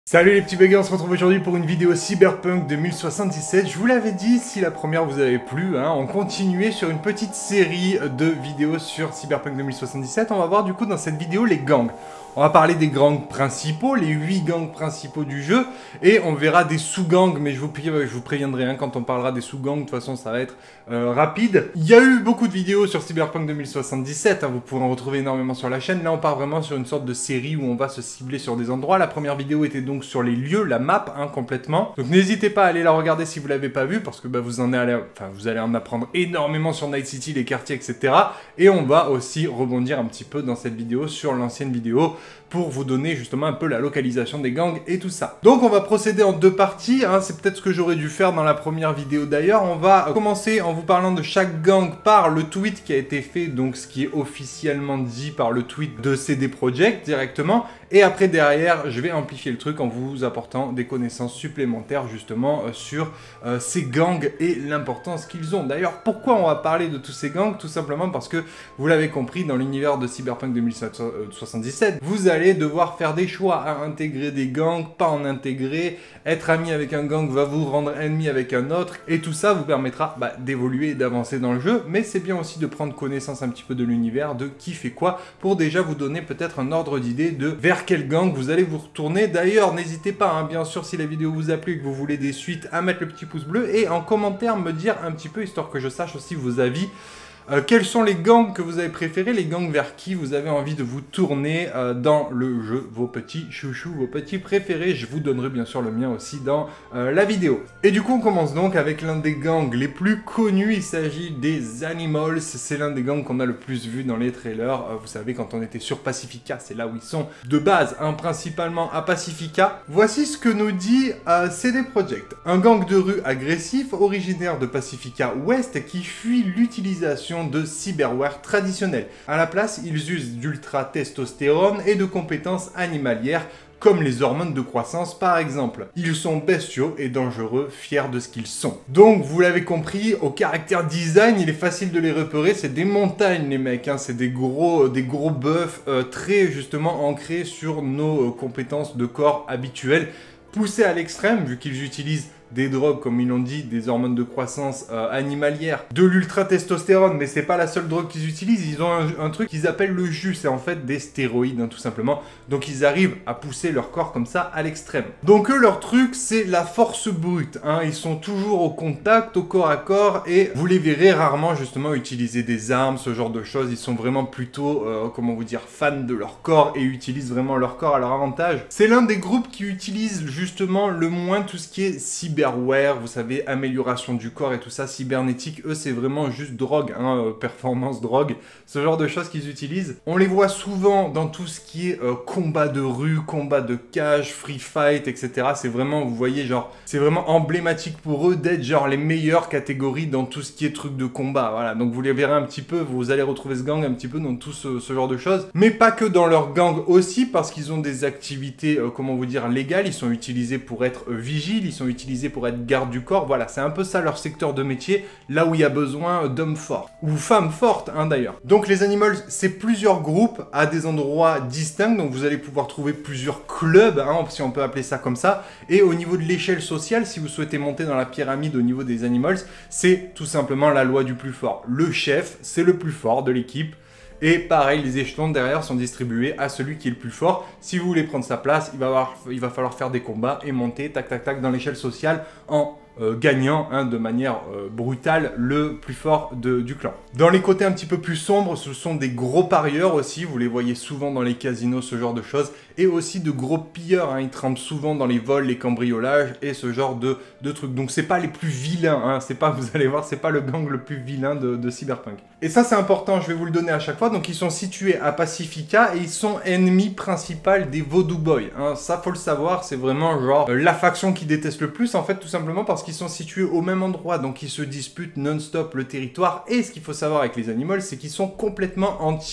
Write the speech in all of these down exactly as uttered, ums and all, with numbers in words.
Salut les petits buggers, on se retrouve aujourd'hui pour une vidéo Cyberpunk deux mille soixante-dix-sept. Je vous l'avais dit, si la première vous avait plu, hein, on continuait sur une petite série de vidéos sur Cyberpunk deux mille soixante-dix-sept. On va voir du coup dans cette vidéo les gangs. On va parler des gangs principaux, les huit gangs principaux du jeu, et on verra des sous-gangs, mais je vous, je vous préviendrai, hein, quand on parlera des sous-gangs, de toute façon ça va être euh, rapide. Il y a eu beaucoup de vidéos sur Cyberpunk deux mille soixante-dix-sept, hein, vous pourrez en retrouver énormément sur la chaîne. Là on part vraiment sur une sorte de série où on va se cibler sur des endroits. La première vidéo était donc sur les lieux, la map, hein, complètement. Donc n'hésitez pas à aller la regarder si vous l'avez pas vue, parce que bah, vous, en allez, enfin, vous allez en apprendre énormément sur Night City, les quartiers, et cetera. Et on va aussi rebondir un petit peu dans cette vidéo sur l'ancienne vidéo, pour vous donner justement un peu la localisation des gangs et tout ça. Donc on va procéder en deux parties, hein. C'est peut-être ce que j'aurais dû faire dans la première vidéo d'ailleurs. On va commencer en vous parlant de chaque gang par le tweet qui a été fait, donc ce qui est officiellement dit par le tweet de C D Projekt directement. Et après derrière, je vais amplifier le truc en vous apportant des connaissances supplémentaires justement euh, sur euh, ces gangs et l'importance qu'ils ont. D'ailleurs, pourquoi on va parler de tous ces gangs? Tout simplement parce que, vous l'avez compris, dans l'univers de Cyberpunk deux mille soixante-dix-sept, vous allez devoir faire des choix à intégrer des gangs, pas en intégrer. Être ami avec un gang va vous rendre ennemi avec un autre. Et tout ça vous permettra bah, d'évoluer et d'avancer dans le jeu. Mais c'est bien aussi de prendre connaissance un petit peu de l'univers, de qui fait quoi, pour déjà vous donner peut-être un ordre d'idée de vers quel gang vous allez vous retourner. D'ailleurs, n'hésitez pas, hein, bien sûr, si la vidéo vous a plu et que vous voulez des suites, à mettre le petit pouce bleu et en commentaire me dire un petit peu, histoire que je sache aussi vos avis. Euh, quels sont les gangs que vous avez préférés, les gangs vers qui vous avez envie de vous tourner euh, dans le jeu, vos petits chouchous, vos petits préférés. Je vous donnerai bien sûr le mien aussi dans euh, la vidéo. Et du coup, on commence donc avec l'un des gangs les plus connus. Il s'agit des Animals. C'est l'un des gangs qu'on a le plus vu dans les trailers. Euh, vous savez, quand on était sur Pacifica, c'est là où ils sont de base, hein, principalement à Pacifica. Voici ce que nous dit euh, C D Projekt. Un gang de rue agressif, originaire de Pacifica Ouest, qui fuit l'utilisation de cyberware traditionnel. À la place, ils usent d'ultra-testostérone et de compétences animalières, comme les hormones de croissance par exemple. Ils sont bestiaux et dangereux, fiers de ce qu'ils sont. Donc, vous l'avez compris, au caractère design, il est facile de les repérer, c'est des montagnes les mecs, hein. C'est des gros, des gros bœufs euh, très justement ancrés sur nos euh, compétences de corps habituelles, poussés à l'extrême, vu qu'ils utilisent des drogues, comme ils l'ont dit, des hormones de croissance euh, animalières, de l'ultra-testostérone, mais c'est pas la seule drogue qu'ils utilisent, ils ont un, un truc qu'ils appellent le jus, c'est en fait des stéroïdes, hein, tout simplement. Donc ils arrivent à pousser leur corps comme ça à l'extrême. Donc eux, leur truc, c'est la force brute, hein. Ils sont toujours au contact, au corps à corps, et vous les verrez rarement justement utiliser des armes, ce genre de choses. Ils sont vraiment plutôt, euh, comment vous dire, fans de leur corps, et utilisent vraiment leur corps à leur avantage. C'est l'un des groupes qui utilise justement le moins tout ce qui est cyber Cyberware, vous savez, amélioration du corps et tout ça, cybernétique, eux c'est vraiment juste drogue, hein, euh, performance, drogue, ce genre de choses qu'ils utilisent. On les voit souvent dans tout ce qui est euh, combat de rue, combat de cage, free fight, et cetera. C'est vraiment, vous voyez, genre, c'est vraiment emblématique pour eux d'être genre les meilleures catégories dans tout ce qui est truc de combat, voilà. Donc vous les verrez un petit peu, vous allez retrouver ce gang un petit peu dans tout ce, ce genre de choses. Mais pas que dans leur gang aussi, parce qu'ils ont des activités, euh, comment vous dire, légales, ils sont utilisés pour être euh, vigiles, ils sont utilisés pour être garde du corps, voilà, c'est un peu ça leur secteur de métier, là où il y a besoin d'hommes forts, ou femmes fortes, hein, d'ailleurs. Donc les Animals, c'est plusieurs groupes à des endroits distincts, donc vous allez pouvoir trouver plusieurs clubs, hein, si on peut appeler ça comme ça, et au niveau de l'échelle sociale, si vous souhaitez monter dans la pyramide au niveau des Animals, c'est tout simplement la loi du plus fort. Le chef, c'est le plus fort de l'équipe, et pareil, les échelons derrière sont distribués à celui qui est le plus fort. Si vous voulez prendre sa place, il va, avoir, il va falloir faire des combats et monter, tac, tac, tac, dans l'échelle sociale en euh, gagnant, hein, de manière euh, brutale, le plus fort de, du clan. Dans les côtés un petit peu plus sombres, ce sont des gros parieurs aussi. Vous les voyez souvent dans les casinos, ce genre de choses. Et aussi de gros pilleurs, hein. Ils trempent souvent dans les vols, les cambriolages et ce genre de, de trucs. Donc c'est pas les plus vilains, hein. C'est pas, vous allez voir, c'est pas le gang le plus vilain de, de Cyberpunk. Et ça c'est important, je vais vous le donner à chaque fois. Donc ils sont situés à Pacifica et ils sont ennemis principaux des Voodoo Boys, hein. Ça faut le savoir, c'est vraiment genre euh, la faction qui déteste le plus en fait, tout simplement parce qu'ils sont situés au même endroit. Donc ils se disputent non-stop le territoire. Et ce qu'il faut savoir avec les Animals, c'est qu'ils sont complètement anti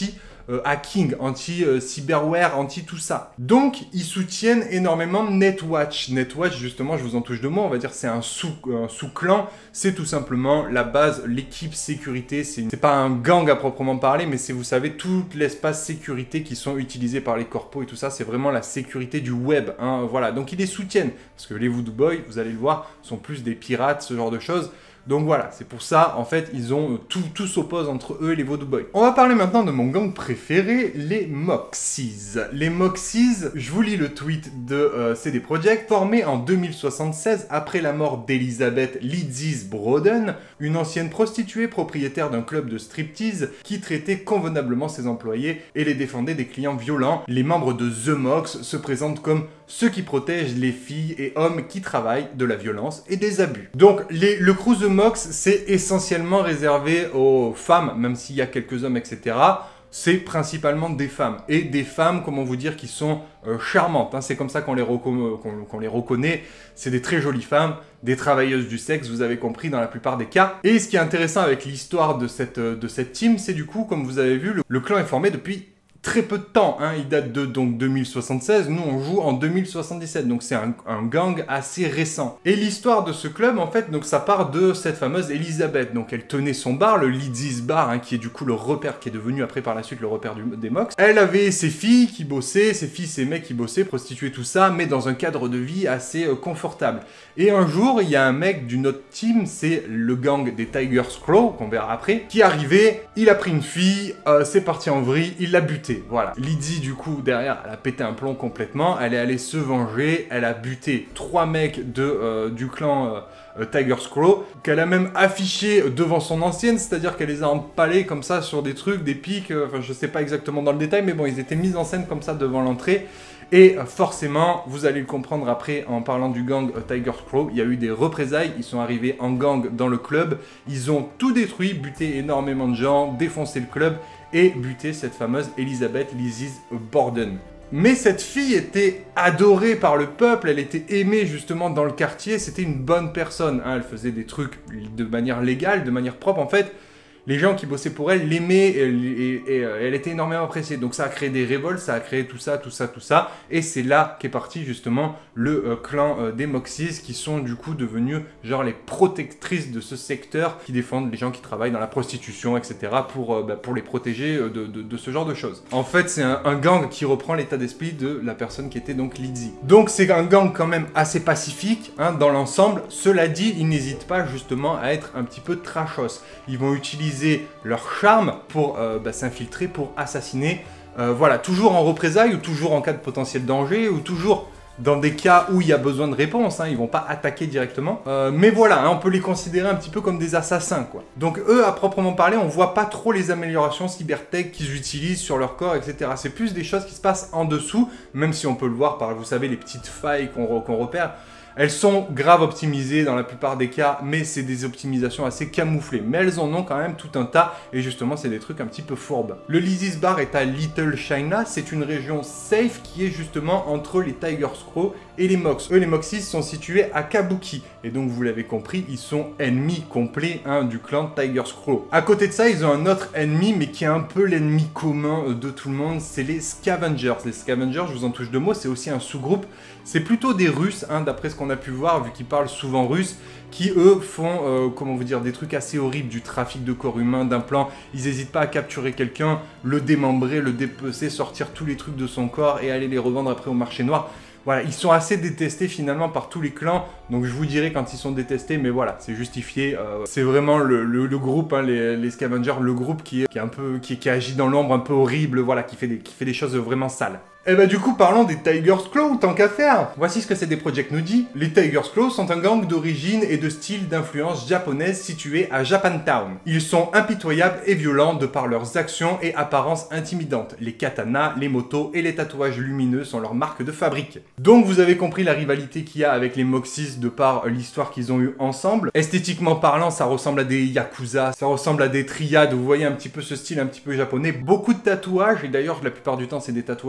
euh, hacking, anti-cyberware, anti tout ça. Donc, ils soutiennent énormément Netwatch. Netwatch, justement, je vous en touche deux mots, on va dire c'est un sous, un sous-clan. C'est tout simplement la base, l'équipe sécurité. C'est pas un gang à proprement parler, mais c'est, vous savez, tout l'espace sécurité qui sont utilisés par les corpos et tout ça. C'est vraiment la sécurité du web. Hein, voilà, donc ils les soutiennent. Parce que les Voodoo Boys, vous allez le voir, sont plus des pirates, ce genre de choses. Donc voilà, c'est pour ça, en fait, ils ont tout, tout s'oppose entre eux et les Voodoo Boys. On va parler maintenant de mon gang préféré, les Moxies. Les Moxies, je vous lis le tweet de euh, C D Projekt, formé en deux mille soixante-seize après la mort d'Elizabeth Lidzis Broden, une ancienne prostituée propriétaire d'un club de striptease qui traitait convenablement ses employés et les défendait des clients violents. Les membres de The Mox se présentent comme ceux qui protègent les filles et hommes qui travaillent de la violence et des abus. Donc, les, le crew The Mox, c'est essentiellement réservé aux femmes, même s'il y a quelques hommes, et cetera. C'est principalement des femmes. Et des femmes, comment vous dire, qui sont euh, charmantes. Hein. C'est comme ça qu'on les, qu'on, qu'on les reconnaît. C'est des très jolies femmes, des travailleuses du sexe, vous avez compris, dans la plupart des cas. Et ce qui est intéressant avec l'histoire de cette, de cette team, c'est du coup, comme vous avez vu, le, le clan est formé depuis très peu de temps, hein. Il date de donc deux mille soixante-seize, nous on joue en deux mille soixante-dix-sept, donc c'est un, un gang assez récent. Et l'histoire de ce club, en fait, donc ça part de cette fameuse Elizabeth, donc elle tenait son bar, le Lidzis Bar, hein, qui est du coup le repère, qui est devenu après par la suite le repère du, des Mox. Elle avait ses filles qui bossaient, ses filles, ses mecs qui bossaient, prostituées, tout ça, mais dans un cadre de vie assez euh, confortable. Et un jour, il y a un mec d'une autre team, c'est le gang des Tiger's Claw, qu'on verra après, qui est arrivé, il a pris une fille, euh, c'est parti en vrille, il l'a buté. Voilà. Lydie, du coup, derrière, elle a pété un plomb complètement. Elle est allée se venger. Elle a buté trois mecs de, euh, du clan euh, Tiger's Claw, qu'elle a même affiché devant son ancienne, c'est-à-dire qu'elle les a empalés comme ça sur des trucs, des pics, euh, enfin, je sais pas exactement dans le détail, mais bon, ils étaient mis en scène comme ça devant l'entrée. Et euh, forcément, vous allez le comprendre après en parlant du gang euh, Tiger's Claw, il y a eu des représailles, ils sont arrivés en gang dans le club, ils ont tout détruit, buté énormément de gens, défoncé le club, et buter cette fameuse Elizabeth Lidzis Borden. Mais cette fille était adorée par le peuple, elle était aimée justement dans le quartier, c'était une bonne personne, hein, elle faisait des trucs de manière légale, de manière propre en fait. Les gens qui bossaient pour elle l'aimaient et, et, et, et elle était énormément appréciée. Donc ça a créé des révoltes, ça a créé tout ça, tout ça, tout ça. Et c'est là qu'est parti justement le euh, clan euh, des Moxies qui sont du coup devenus genre les protectrices de ce secteur qui défendent les gens qui travaillent dans la prostitution, et cetera pour, euh, bah, pour les protéger de, de, de ce genre de choses. En fait, c'est un, un gang qui reprend l'état d'esprit de la personne qui était donc Lydie. Donc c'est un gang quand même assez pacifique hein, dans l'ensemble. Cela dit, ils n'hésitent pas justement à être un petit peu trashos. Ils vont utiliser leur charme pour euh, bah, s'infiltrer, pour assassiner, euh, voilà, toujours en représailles ou toujours en cas de potentiel danger ou toujours dans des cas où il y a besoin de réponse, hein, ils vont pas attaquer directement. Euh, mais voilà, hein, on peut les considérer un petit peu comme des assassins, quoi. Donc eux, à proprement parler, on voit pas trop les améliorations cybertech qu'ils utilisent sur leur corps, et cetera. C'est plus des choses qui se passent en dessous, même si on peut le voir par, vous savez, les petites failles qu'on qu'on repère. Elles sont grave optimisées dans la plupart des cas, mais c'est des optimisations assez camouflées. Mais elles en ont quand même tout un tas, et justement, c'est des trucs un petit peu fourbes. Le Lidzis Bar est à Little China, c'est une région safe qui est justement entre les Tiger's Claw et les Mox. Eux, les Moxies, sont situés à Kabuki, et donc vous l'avez compris, ils sont ennemis complets hein, du clan Tiger's Claw. À côté de ça, ils ont un autre ennemi, mais qui est un peu l'ennemi commun de tout le monde, c'est les Scavengers. Les Scavengers, je vous en touche deux mots, c'est aussi un sous-groupe. C'est plutôt des Russes, hein, d'après ce qu'on a pu voir, vu qu'ils parlent souvent russe, qui eux font, euh, comment vous dire, des trucs assez horribles, du trafic de corps humains, d'implants. Ils n'hésitent pas à capturer quelqu'un, le démembrer, le dépecer, sortir tous les trucs de son corps et aller les revendre après au marché noir. Voilà, ils sont assez détestés finalement par tous les clans, donc je vous dirai quand ils sont détestés, mais voilà, c'est justifié. Euh, c'est vraiment le, le, le groupe, hein, les, les Scavengers, le groupe qui est, qui est un peu, qui, qui agit dans l'ombre, un peu horrible, voilà, qui fait des, qui fait des choses vraiment sales. Et bah du coup, parlons des Tiger's Claw, tant qu'à faire. Voici ce que C D Projekt nous dit. Les Tiger's Claw sont un gang d'origine et de style d'influence japonaise situé à Japantown. Ils sont impitoyables et violents de par leurs actions et apparences intimidantes. Les katanas, les motos et les tatouages lumineux sont leurs marques de fabrique. Donc vous avez compris la rivalité qu'il y a avec les Moxies de par l'histoire qu'ils ont eue ensemble. Esthétiquement parlant, ça ressemble à des yakuza, ça ressemble à des triades, vous voyez un petit peu ce style un petit peu japonais. Beaucoup de tatouages, et d'ailleurs la plupart du temps c'est des tatouages lumineux.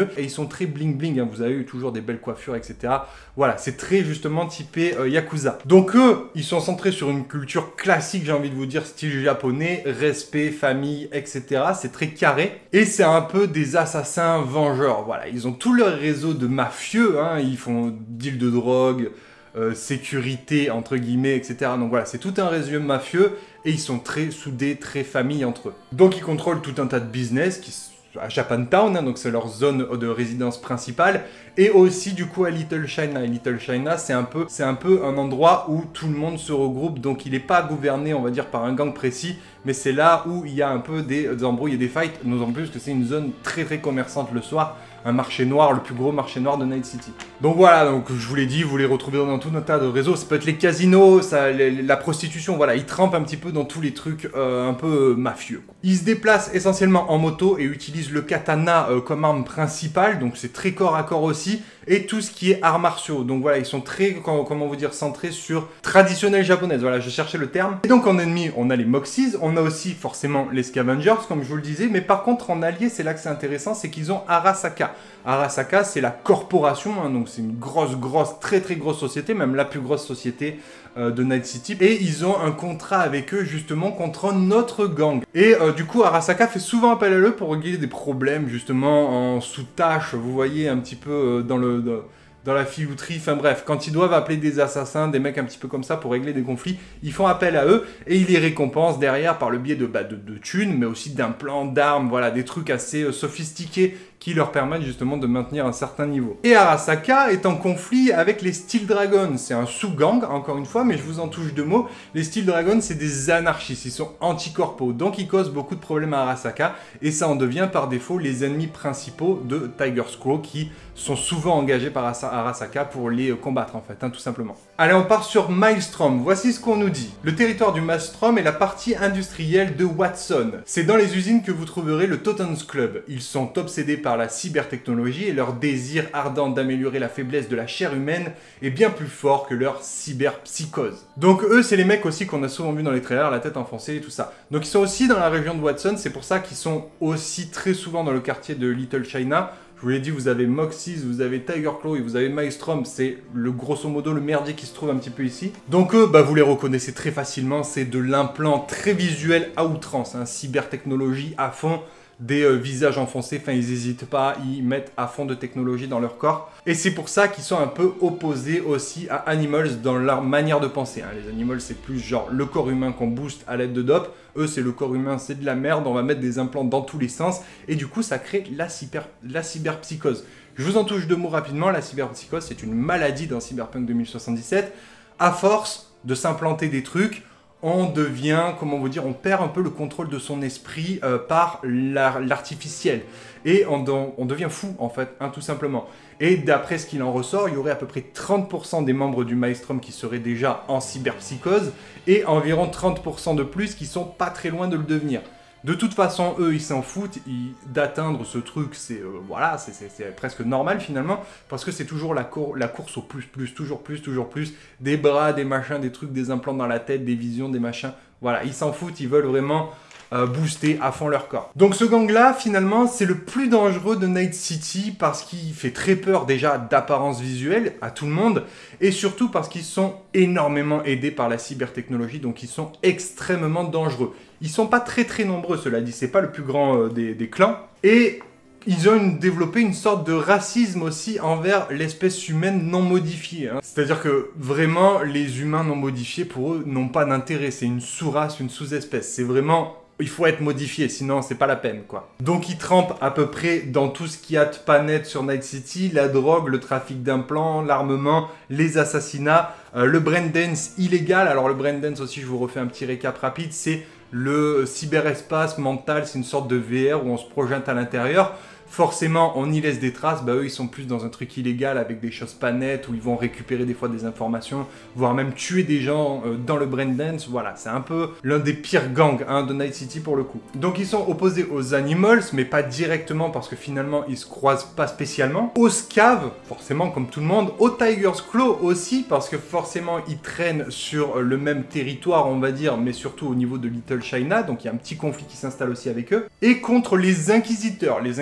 mieux. Et ils sont très bling bling, hein. Vous avez eu toujours des belles coiffures, et cetera. Voilà, c'est très justement typé euh, Yakuza. Donc eux, ils sont centrés sur une culture classique, j'ai envie de vous dire, style japonais, respect, famille, et cetera. C'est très carré. Et c'est un peu des assassins vengeurs. Voilà, ils ont tout leur réseau de mafieux, hein. Ils font deal de drogue, euh, sécurité, entre guillemets, et cetera. Donc voilà, c'est tout un réseau mafieux. Et ils sont très soudés, très famille entre eux. Donc ils contrôlent tout un tas de business qui à Japantown, hein, donc c'est leur zone de résidence principale, et aussi du coup à Little China. Et Little China, c'est un peu, c'est un peu un endroit où tout le monde se regroupe, donc il n'est pas gouverné, on va dire, par un gang précis, mais c'est là où il y a un peu des, des embrouilles et des fights, d'autant plus que c'est une zone très très commerçante le soir, un marché noir, le plus gros marché noir de Night City. Donc voilà, donc je vous l'ai dit, vous les retrouvez dans tout un tas de réseaux, ça peut être les casinos, ça, les, la prostitution, voilà, ils trempent un petit peu dans tous les trucs euh, un peu euh, mafieux. Ils se déplacent essentiellement en moto et utilisent le katana euh, comme arme principale, donc c'est très corps à corps aussi, et tout ce qui est arts martiaux. Donc voilà, ils sont très, comment vous dire, centrés sur traditionnelle japonaise, voilà, je cherchais le terme. Et donc en ennemi, on a les Moxies, on a aussi forcément les Scavengers, comme je vous le disais, mais par contre en allié, c'est là que c'est intéressant, c'est qu'ils ont Arasaka. Arasaka, c'est la corporation, hein, donc c'est une grosse, grosse, très très grosse société, même la plus grosse société euh, de Night City. Et ils ont un contrat avec eux justement contre un autre gang. Et euh, du coup, Arasaka fait souvent appel à eux pour régler des problèmes justement en sous-tâche, vous voyez un petit peu euh, dans le... Dans, dans la filouterie, enfin bref, quand ils doivent appeler des assassins, des mecs un petit peu comme ça pour régler des conflits, ils font appel à eux et ils les récompensent derrière par le biais de, bah, de, de thunes, mais aussi d'implants, d'armes, voilà, des trucs assez euh, sophistiqués qui leur permettent justement de maintenir un certain niveau. Et Arasaka est en conflit avec les Steel Dragons, c'est un sous-gang, encore une fois, mais je vous en touche deux mots. Les Steel Dragons, c'est des anarchistes, ils sont anticorpaux, donc ils causent beaucoup de problèmes à Arasaka, et ça en devient par défaut les ennemis principaux de Tiger Scroll, qui sont souvent engagés par Arasaka pour les combattre en fait, hein, tout simplement. Allez, on part sur Maelstrom, voici ce qu'on nous dit. Le territoire du Maelstrom est la partie industrielle de Watson. C'est dans les usines que vous trouverez le Totons Club. Ils sont obsédés par la cybertechnologie et leur désir ardent d'améliorer la faiblesse de la chair humaine est bien plus fort que leur cyberpsychose. Donc eux, c'est les mecs aussi qu'on a souvent vu dans les trailers, la tête enfoncée et tout ça. Donc ils sont aussi dans la région de Watson, c'est pour ça qu'ils sont aussi très souvent dans le quartier de Little China. Je vous l'ai dit, vous avez Moxies, vous avez Tiger Claw et vous avez Maelstrom, c'est le grosso modo le merdier qui se trouve un petit peu ici. Donc eux, bah, vous les reconnaissez très facilement, c'est de l'implant très visuel à outrance, hein, cybertechnologie à fond, des euh, visages enfoncés, enfin ils n'hésitent pas, ils mettent à fond de technologie dans leur corps. Et c'est pour ça qu'ils sont un peu opposés aussi à Animals dans leur manière de penser, hein. Les Animals c'est plus genre le corps humain qu'on booste à l'aide de dope, eux c'est le corps humain c'est de la merde, on va mettre des implants dans tous les sens, et du coup ça crée la, cyber, la cyberpsychose. Je vous en touche deux mots rapidement, la cyberpsychose c'est une maladie dans Cyberpunk deux mille soixante-dix-sept, à force de s'implanter des trucs, on devient, comment vous dire, on perd un peu le contrôle de son esprit euh, par l'artificiel. Et on, on devient fou, en fait, hein, tout simplement. Et d'après ce qu'il en ressort, il y aurait à peu près trente pour cent des membres du Maelstrom qui seraient déjà en cyberpsychose, et environ trente pour cent de plus qui sont pas très loin de le devenir. De toute façon, eux, ils s'en foutent, d'atteindre ce truc, c'est euh, voilà, c'est presque normal finalement, parce que c'est toujours la, cour la course au plus, plus, toujours plus, toujours plus, des bras, des machins, des trucs, des implants dans la tête, des visions, des machins, voilà, ils s'en foutent, ils veulent vraiment euh, booster à fond leur corps. Donc ce gang-là, finalement, c'est le plus dangereux de Night City, parce qu'il fait très peur déjà d'apparence visuelle à tout le monde, et surtout parce qu'ils sont énormément aidés par la cybertechnologie, donc ils sont extrêmement dangereux. Ils sont pas très très nombreux, cela dit, c'est pas le plus grand euh, des, des clans. Et ils ont une, développé une sorte de racisme aussi envers l'espèce humaine non modifiée, hein. C'est-à-dire que vraiment, les humains non modifiés, pour eux, n'ont pas d'intérêt. C'est une sous-race, une sous-espèce. C'est vraiment... il faut être modifié, sinon c'est pas la peine, quoi. Donc ils trempent à peu près dans tout ce qu'il y a de pas net sur Night City, la drogue, le trafic d'implants, l'armement, les assassinats, euh, le braindance illégal. Alors le braindance aussi, je vous refais un petit récap rapide, c'est le cyberespace mental, c'est une sorte de V R où on se projette à l'intérieur. Forcément, on y laisse des traces, bah eux ils sont plus dans un truc illégal avec des choses pas nettes où ils vont récupérer des fois des informations, voire même tuer des gens euh, dans le braindance, voilà, c'est un peu l'un des pires gangs hein, de Night City pour le coup. Donc ils sont opposés aux Animals, mais pas directement parce que finalement ils se croisent pas spécialement, aux Scavs, forcément comme tout le monde, aux Tiger's Claw aussi, parce que forcément ils traînent sur le même territoire on va dire, mais surtout au niveau de Little China, donc il y a un petit conflit qui s'installe aussi avec eux, et contre les Inquisiteurs. Les Inquisiteurs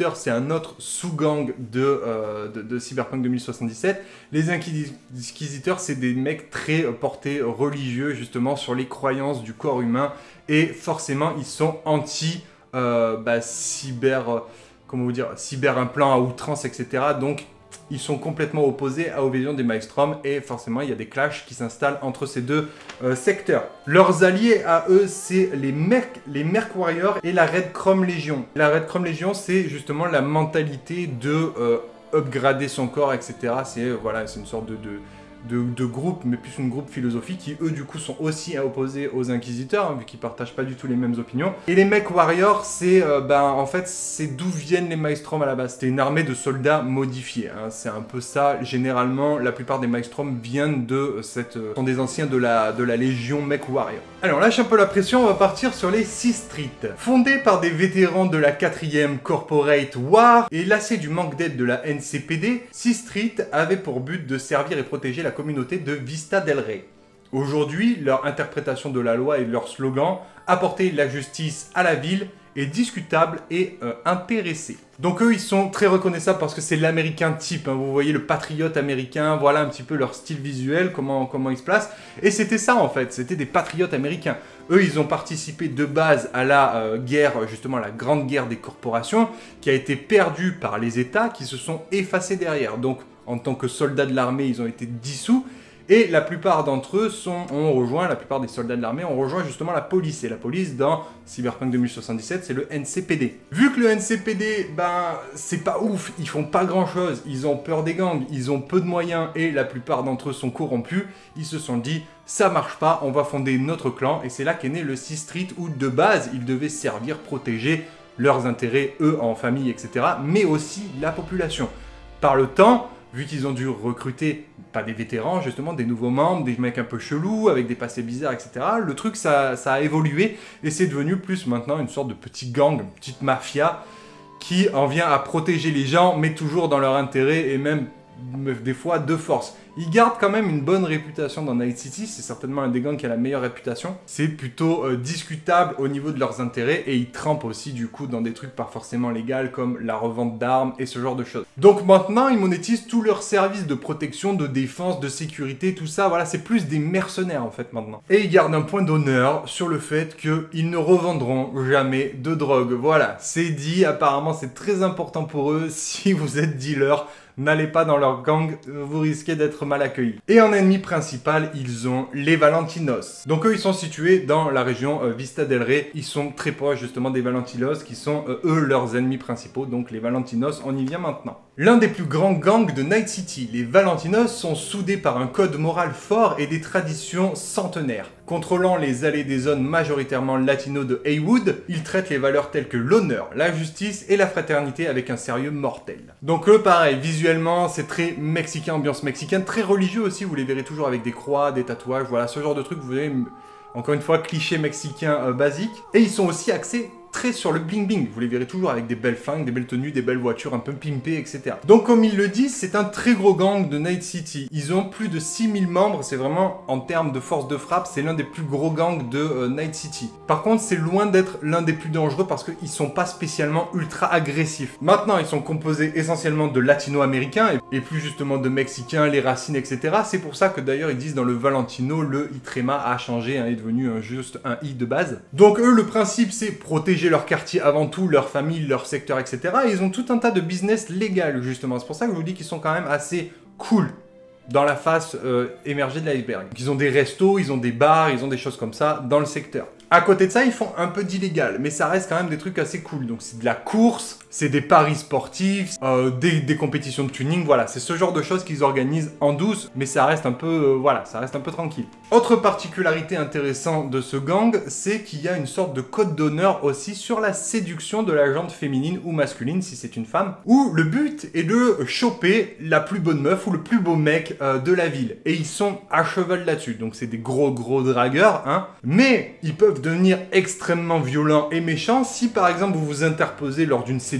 Inquisiteurs, c'est un autre sous-gang de, euh, de, de Cyberpunk deux mille soixante-dix-sept. Les Inquisiteurs, c'est des mecs très portés religieux, justement, sur les croyances du corps humain. Et forcément, ils sont anti euh, bah, cyber... Euh, comment vous dire, cyber-implant à outrance, et cetera. Donc, ils sont complètement opposés aux visions des Maelstrom et forcément, il y a des clashs qui s'installent entre ces deux euh, secteurs. Leurs alliés à eux, c'est les Merc, les Merc Warriors et la Red Chrome Légion. La Red Chrome Légion, c'est justement la mentalité de euh, upgrader son corps, et cetera. C'est euh, voilà, c'est une sorte de... de De, de groupe, mais plus une groupe philosophique qui, eux, du coup, sont aussi opposés aux Inquisiteurs, hein, vu qu'ils partagent pas du tout les mêmes opinions. Et les Mech Warriors, c'est, euh, ben, en fait, c'est d'où viennent les Maelstrom à la base. C'était une armée de soldats modifiés, hein. C'est un peu ça. Généralement, la plupart des Maelstrom viennent de cette... Euh, sont des anciens de la, de la Légion Mech Warrior. Allez, on lâche un peu la pression, on va partir sur les Sea Street. Fondés par des vétérans de la quatrième Corporate War et lassés du manque d'aide de la N C P D, Sea Street avait pour but de servir et protéger la communauté de Vista del Rey. Aujourd'hui, leur interprétation de la loi et leur slogan « Apporter la justice à la ville » est discutable et euh, intéressé. Donc eux, ils sont très reconnaissables parce que c'est l'américain type, hein. Vous voyez le patriote américain, voilà un petit peu leur style visuel, comment, comment ils se placent. Et c'était ça en fait, c'était des patriotes américains. Eux, ils ont participé de base à la euh, guerre, justement la grande guerre des corporations, qui a été perdue par les États qui se sont effacés derrière. Donc en tant que soldats de l'armée, ils ont été dissous. Et la plupart d'entre eux sont, ont rejoint, la plupart des soldats de l'armée ont rejoint justement la police. Et la police, dans Cyberpunk deux mille soixante-dix-sept, c'est le N C P D. Vu que le N C P D, ben, c'est pas ouf, ils font pas grand chose, ils ont peur des gangs, ils ont peu de moyens et la plupart d'entre eux sont corrompus, ils se sont dit, ça marche pas, on va fonder notre clan. Et c'est là qu'est né le Sea Street où de base, ils devaient servir, protéger leurs intérêts, eux en famille, et cetera, mais aussi la population. Par le temps, vu qu'ils ont dû recruter, pas des vétérans, justement, des nouveaux membres, des mecs un peu chelous, avec des passés bizarres, et cetera. Le truc, ça, ça a évolué, et c'est devenu plus maintenant une sorte de petit gang, une petite mafia, qui en vient à protéger les gens, mais toujours dans leur intérêt, et même des fois de force. Ils gardent quand même une bonne réputation dans Night City, c'est certainement un des gangs qui a la meilleure réputation. C'est plutôt euh, discutable au niveau de leurs intérêts et ils trempent aussi du coup dans des trucs pas forcément légaux comme la revente d'armes et ce genre de choses. Donc maintenant ils monétisent tous leurs services de protection, de défense, de sécurité, tout ça, voilà, c'est plus des mercenaires en fait maintenant. Et ils gardent un point d'honneur sur le fait qu'ils ne revendront jamais de drogue, voilà, c'est dit, apparemment c'est très important pour eux, si vous êtes dealer, n'allez pas dans leur gang, vous risquez d'être mal accueillis. Et en ennemi principal, ils ont les Valentinos. Donc eux, ils sont situés dans la région euh, Vista del Rey. Ils sont très proches justement des Valentinos, qui sont euh, eux leurs ennemis principaux. Donc les Valentinos, on y vient maintenant. L'un des plus grands gangs de Night City, les Valentinos sont soudés par un code moral fort et des traditions centenaires. Contrôlant les allées des zones majoritairement latino de Heywood, ils traitent les valeurs telles que l'honneur, la justice et la fraternité avec un sérieux mortel. Donc eux, pareil, visuellement, c'est très mexicain, ambiance mexicaine, très religieux aussi, vous les verrez toujours avec des croix, des tatouages, voilà, ce genre de truc, vous verrez, encore une fois, cliché mexicain euh, basique. Et ils sont aussi axés très sur le bling bling, vous les verrez toujours avec des belles flingues, des belles tenues, des belles voitures un peu pimpées, et cetera. Donc comme ils le disent, c'est un très gros gang de Night City. Ils ont plus de six mille membres, c'est vraiment, en termes de force de frappe, c'est l'un des plus gros gangs de euh, Night City. Par contre, c'est loin d'être l'un des plus dangereux parce qu'ils sont pas spécialement ultra agressifs. Maintenant, ils sont composés essentiellement de latino-américains et, et plus justement de mexicains, les racines, et cetera. C'est pour ça que d'ailleurs, ils disent dans le Valentino, le Itrema a changé, hein, est devenu un, juste un I de base. Donc eux, le principe, c'est protéger leur quartier avant tout, leur famille, leur secteur, et cetera. Et ils ont tout un tas de business légal, justement. C'est pour ça que je vous dis qu'ils sont quand même assez cool dans la face euh, émergée de l'iceberg. Ils ont des restos, ils ont des bars, ils ont des choses comme ça dans le secteur. À côté de ça, ils font un peu d'illégal, mais ça reste quand même des trucs assez cool. Donc c'est de la course, c'est des paris sportifs, euh, des, des compétitions de tuning, voilà. C'est ce genre de choses qu'ils organisent en douce, mais ça reste un peu, euh, voilà, ça reste un peu tranquille. Autre particularité intéressante de ce gang, c'est qu'il y a une sorte de code d'honneur aussi sur la séduction de la gente féminine ou masculine, si c'est une femme, où le but est de choper la plus bonne meuf ou le plus beau mec euh, de la ville. Et ils sont à cheval là-dessus, donc c'est des gros gros dragueurs, hein, mais ils peuvent devenir extrêmement violents et méchants si par exemple vous vous interposez lors d'une séduction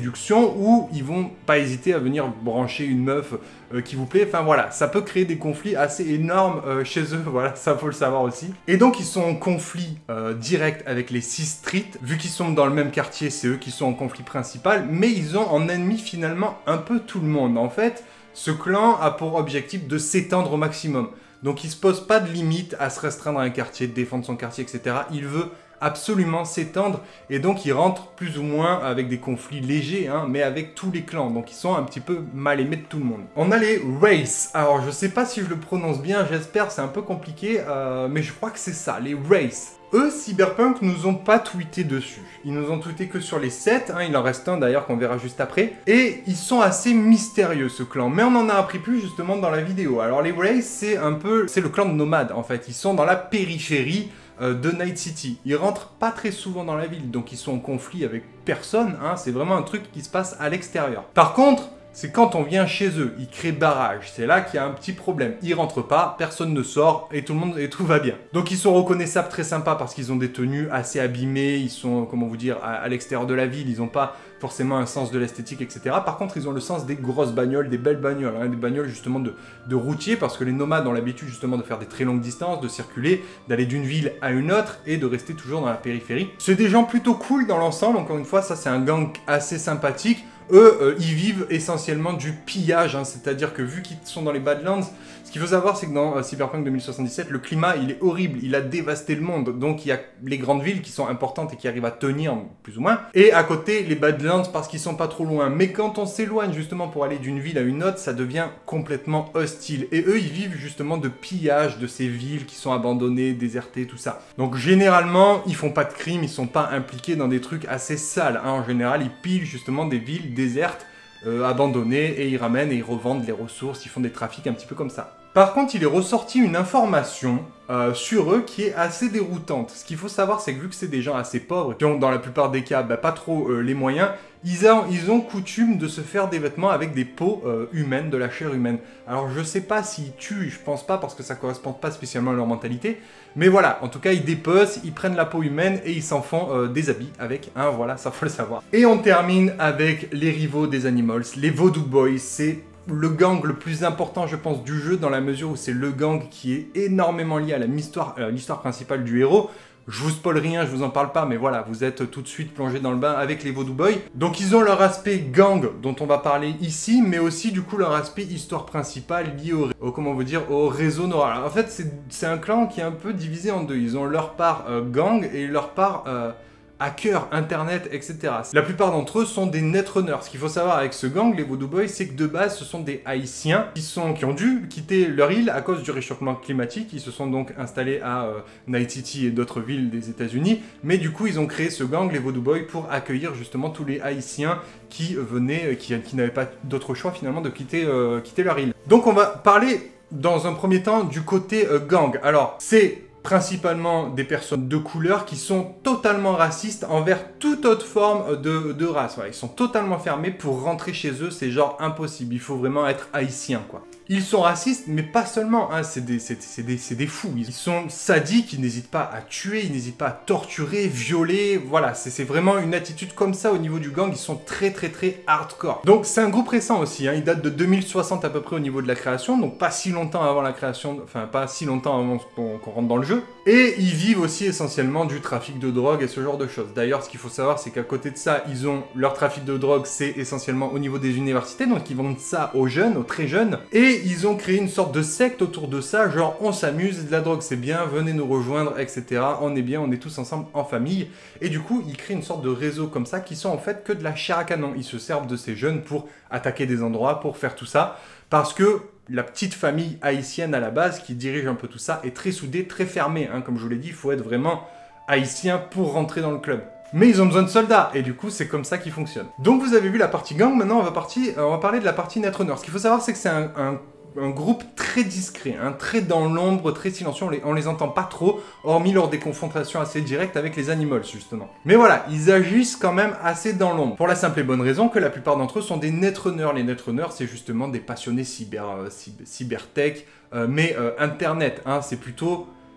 séduction où ils vont pas hésiter à venir brancher une meuf euh, qui vous plaît. Enfin voilà, ça peut créer des conflits assez énormes euh, chez eux, voilà, ça faut le savoir aussi. Et donc ils sont en conflit euh, direct avec les six streets, vu qu'ils sont dans le même quartier, c'est eux qui sont en conflit principal, mais ils ont en ennemi finalement un peu tout le monde. En fait, ce clan a pour objectif de s'étendre au maximum. Donc il se pose pas de limite à se restreindre à un quartier, de défendre son quartier, et cetera. Il veut absolument s'étendre et donc ils rentrent plus ou moins avec des conflits légers, hein, mais avec tous les clans. Donc ils sont un petit peu mal aimés de tout le monde. On a les Wraiths. Alors je sais pas si je le prononce bien, j'espère, c'est un peu compliqué, euh, mais je crois que c'est ça, les Wraiths. Eux, Cyberpunk, nous ont pas tweeté dessus. Ils nous ont tweeté que sur les sept, hein, il en reste un d'ailleurs qu'on verra juste après. Et ils sont assez mystérieux, ce clan. Mais on en a appris plus justement dans la vidéo. Alors les Wraiths, c'est un peu... c'est le clan de nomades en fait. Ils sont dans la périphérie euh, de Night City. Ils rentrent pas très souvent dans la ville, donc ils sont en conflit avec personne. Hein, c'est vraiment un truc qui se passe à l'extérieur. Par contre... c'est quand on vient chez eux, ils créent barrage. C'est là qu'il y a un petit problème. Ils rentrent pas, personne ne sort et tout le monde et tout va bien. Donc ils sont reconnaissables, très sympas parce qu'ils ont des tenues assez abîmées. Ils sont, comment vous dire, à, à l'extérieur de la ville. Ils n'ont pas forcément un sens de l'esthétique, et cetera. Par contre, ils ont le sens des grosses bagnoles, des belles bagnoles, hein, des bagnoles justement de, de routiers, parce que les nomades ont l'habitude justement de faire des très longues distances, de circuler, d'aller d'une ville à une autre et de rester toujours dans la périphérie. C'est des gens plutôt cool dans l'ensemble. Encore une fois, ça c'est un gang assez sympathique. Eux, euh, ils vivent essentiellement du pillage, hein, c'est-à-dire que vu qu'ils sont dans les Badlands, ce qu'il faut savoir, c'est que dans euh, Cyberpunk deux mille soixante-dix-sept, le climat, il est horrible, il a dévasté le monde, donc il y a les grandes villes qui sont importantes et qui arrivent à tenir, plus ou moins, et à côté, les Badlands, parce qu'ils sont pas trop loin. Mais quand on s'éloigne justement pour aller d'une ville à une autre, ça devient complètement hostile, et eux, ils vivent justement de pillage de ces villes qui sont abandonnées, désertées, tout ça. Donc généralement, ils font pas de crimes, ils sont pas impliqués dans des trucs assez sales, hein. En général, ils pillent justement des villes désertes, euh, abandonnées, et ils ramènent et ils revendent les ressources, ils font des trafics un petit peu comme ça. Par contre, il est ressorti une information euh, sur eux qui est assez déroutante. Ce qu'il faut savoir, c'est que vu que c'est des gens assez pauvres, qui ont dans la plupart des cas bah, pas trop euh, les moyens, ils ont, ils ont coutume de se faire des vêtements avec des peaux euh, humaines, de la chair humaine. Alors je sais pas s'ils tuent, je pense pas, parce que ça correspond pas spécialement à leur mentalité, mais voilà, en tout cas ils dépecent, ils prennent la peau humaine et ils s'en font euh, des habits avec, hein, voilà, ça faut le savoir. Et on termine avec les rivaux des Animals, les Voodoo Boys. C'est le gang le plus important, je pense, du jeu, dans la mesure où c'est le gang qui est énormément lié à l'histoire euh, l'histoire principale du héros. Je vous spoil rien, je vous en parle pas, mais voilà, vous êtes tout de suite plongé dans le bain avec les Voodoo Boys. Donc ils ont leur aspect gang, dont on va parler ici, mais aussi du coup leur aspect histoire principale lié au, au comment vous dire, au réseau noir. Alors, en fait, c'est un clan qui est un peu divisé en deux. Ils ont leur part euh, gang et leur part... Euh, hackers, internet, et cetera. La plupart d'entre eux sont des netrunners. Ce qu'il faut savoir avec ce gang, les Voodoo Boys, c'est que de base, ce sont des Haïtiens qui, sont, qui ont dû quitter leur île à cause du réchauffement climatique. Ils se sont donc installés à euh, Night City et d'autres villes des États-Unis. Mais du coup, ils ont créé ce gang, les Voodoo Boys, pour accueillir justement tous les Haïtiens qui venaient, qui, qui n'avaient pas d'autre choix finalement de quitter, euh, quitter leur île. Donc on va parler dans un premier temps du côté euh, gang. Alors, c'est principalement des personnes de couleur qui sont totalement racistes envers toute autre forme de, de race. Voilà, ils sont totalement fermés. Pour rentrer chez eux, c'est genre impossible. Il faut vraiment être haïtien, quoi. Ils sont racistes, mais pas seulement, hein, c'est des, des, des fous. Ils sont sadiques, ils n'hésitent pas à tuer, ils n'hésitent pas à torturer, violer, voilà, c'est vraiment une attitude comme ça au niveau du gang, ils sont très très très hardcore. Donc c'est un groupe récent aussi, hein, il date de deux mille soixante à peu près au niveau de la création, donc pas si longtemps avant la création, enfin pas si longtemps avant qu'on qu'on rentre dans le jeu. Et ils vivent aussi essentiellement du trafic de drogue et ce genre de choses. D'ailleurs, ce qu'il faut savoir, c'est qu'à côté de ça, ils ont leur trafic de drogue, c'est essentiellement au niveau des universités, donc ils vendent ça aux jeunes, aux très jeunes, et ils ont créé une sorte de secte autour de ça, genre on s'amuse, de la drogue c'est bien, venez nous rejoindre, et cetera. On est bien, on est tous ensemble en famille. Et du coup, ils créent une sorte de réseau comme ça qui sont en fait que de la chair à canon. Ils se servent de ces jeunes pour attaquer des endroits, pour faire tout ça, parce que la petite famille haïtienne à la base qui dirige un peu tout ça est très soudée, très fermée. Hein. Comme je vous l'ai dit, il faut être vraiment haïtien pour rentrer dans le club. Mais ils ont besoin de soldats, et du coup, c'est comme ça qu'ils fonctionnent. Donc vous avez vu la partie gang, maintenant on va, partir, on va parler de la partie Netrunner. Ce qu'il faut savoir, c'est que c'est un, un, un groupe très discret, hein, très dans l'ombre, très silencieux, on les, on les entend pas trop, hormis lors des confrontations assez directes avec les Animals, justement. Mais voilà, ils agissent quand même assez dans l'ombre, pour la simple et bonne raison que la plupart d'entre eux sont des Netrunners. Les Netrunners, c'est justement des passionnés cyber, euh, cyber, cybertech, euh, mais euh, Internet, hein, c'est plutôt...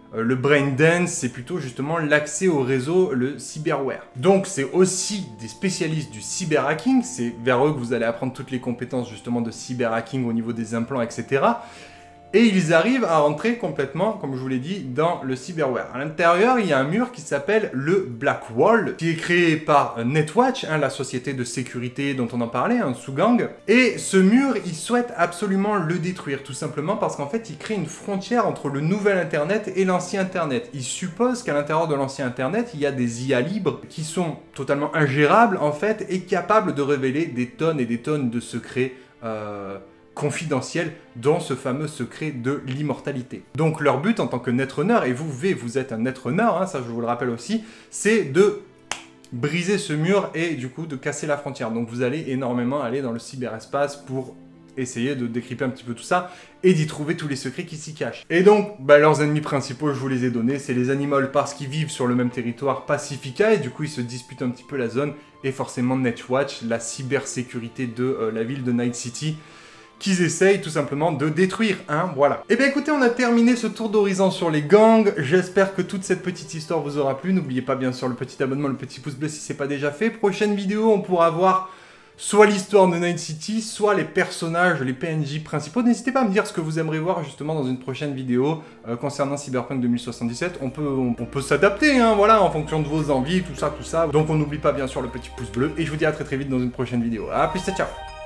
Euh, le brain dance, c'est plutôt justement l'accès au réseau, le cyberware. Donc c'est aussi des spécialistes du cyberhacking, c'est vers eux que vous allez apprendre toutes les compétences justement de cyberhacking au niveau des implants, et cetera. Et ils arrivent à rentrer complètement, comme je vous l'ai dit, dans le cyberware. À l'intérieur, il y a un mur qui s'appelle le Black Wall, qui est créé par Netwatch, hein, la société de sécurité dont on en parlait, un sous-gang. Et ce mur, ils souhaitent absolument le détruire, tout simplement parce qu'en fait, il crée une frontière entre le nouvel Internet et l'ancien Internet. Ils supposent qu'à l'intérieur de l'ancien Internet, il y a des I A libres qui sont totalement ingérables, en fait, et capables de révéler des tonnes et des tonnes de secrets euh, confidentiel dans ce fameux secret de l'immortalité. Donc leur but en tant que netrunner, et vous V, vous êtes un netrunner, hein, ça je vous le rappelle aussi, c'est de briser ce mur et du coup de casser la frontière. Donc vous allez énormément aller dans le cyberespace pour essayer de décrypter un petit peu tout ça et d'y trouver tous les secrets qui s'y cachent. Et donc, bah, leurs ennemis principaux, je vous les ai donnés, c'est les Animals parce qu'ils vivent sur le même territoire, Pacifica, et du coup ils se disputent un petit peu la zone, et forcément Netwatch, la cybersécurité de euh, la ville de Night City, qu'ils essayent tout simplement de détruire, hein, voilà. Et bien écoutez, on a terminé ce tour d'horizon sur les gangs, j'espère que toute cette petite histoire vous aura plu, n'oubliez pas bien sûr le petit abonnement, le petit pouce bleu si c'est pas déjà fait. Prochaine vidéo, on pourra voir soit l'histoire de Night City, soit les personnages, les P N J principaux. N'hésitez pas à me dire ce que vous aimeriez voir justement dans une prochaine vidéo euh, concernant Cyberpunk deux mille soixante-dix-sept. On peut, on, on peut s'adapter, hein, voilà, en fonction de vos envies, tout ça, tout ça. Donc on n'oublie pas bien sûr le petit pouce bleu, et je vous dis à très très vite dans une prochaine vidéo. A plus, ciao, ciao.